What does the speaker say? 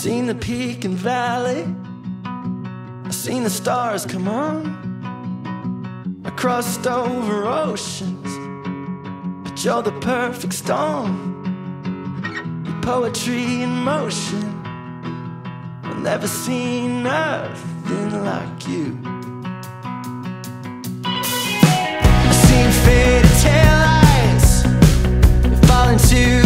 seen the peak and valley, I've seen the stars come on. I crossed over oceans, but you're the perfect storm. Your poetry in motion, I've never seen nothing like you. I've seen fairy tale lights fall into